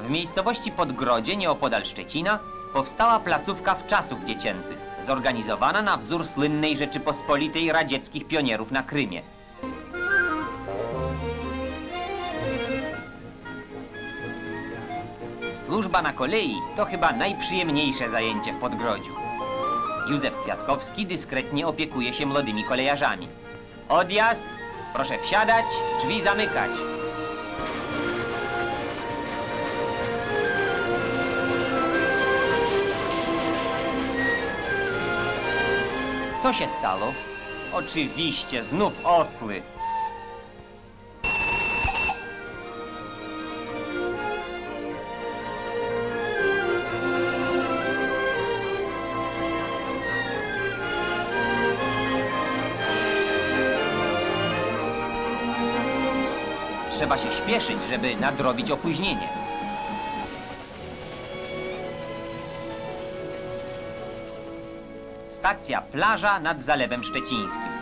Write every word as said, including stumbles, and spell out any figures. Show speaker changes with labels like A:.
A: W miejscowości Podgrodzie, nieopodal Szczecina, powstała placówka wczasów dziecięcych, zorganizowana na wzór słynnej Rzeczypospolitej radzieckich pionierów na Krymie. Służba na kolei to chyba najprzyjemniejsze zajęcie w Podgrodziu. Józef Kwiatkowski dyskretnie opiekuje się młodymi kolejarzami. Odjazd, proszę wsiadać, drzwi zamykać. Co się stało? Oczywiście, znów osły. Trzeba się śpieszyć, żeby nadrobić opóźnienie. Stacja Plaża nad Zalewem Szczecińskim.